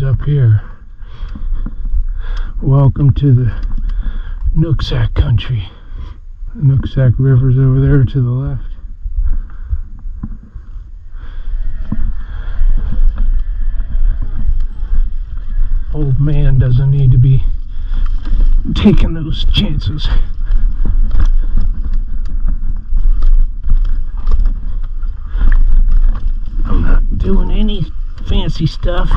up here. Welcome to the Nooksak country. The Nooksak River's over there to the left. Old man doesn't need to be taking those chances. I'm not doing any fancy stuff.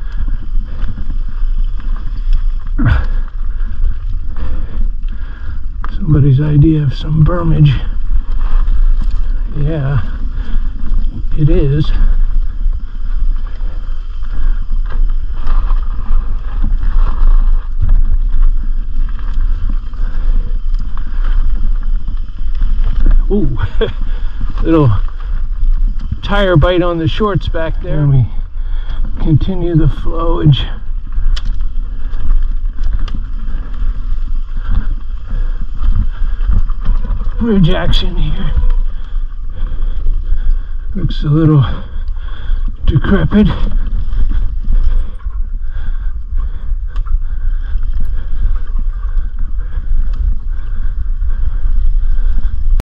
Somebody's idea of some bermage. Yeah, it is. Ooh, little tire bite on the shorts back there. And we continue the flowage. Bridge action here. Looks a little decrepit.